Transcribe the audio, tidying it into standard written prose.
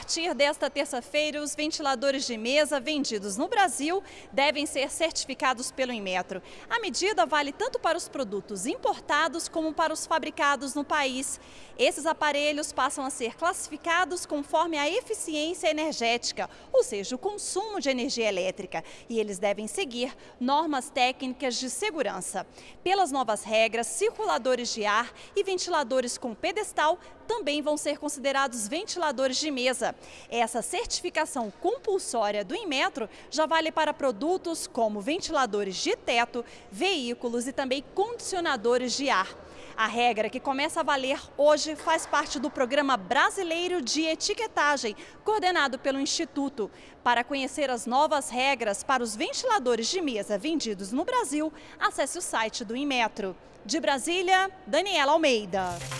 partir desta terça-feira, os ventiladores de mesa vendidos no Brasil devem ser certificados pelo Inmetro. A medida vale tanto para os produtos importados como para os fabricados no país. Esses aparelhos passam a ser classificados conforme a eficiência energética, ou seja, o consumo de energia elétrica, e eles devem seguir normas técnicas de segurança. Pelas novas regras, circuladores de ar e ventiladores com pedestal também vão ser considerados ventiladores de mesa. Essa certificação compulsória do Inmetro já vale para produtos como ventiladores de teto, veículos e também condicionadores de ar. A regra, que começa a valer hoje, faz parte do Programa Brasileiro de Etiquetagem, coordenado pelo Instituto. Para conhecer as novas regras para os ventiladores de mesa vendidos no Brasil, acesse o site do Inmetro. De Brasília, Daniela Almeida.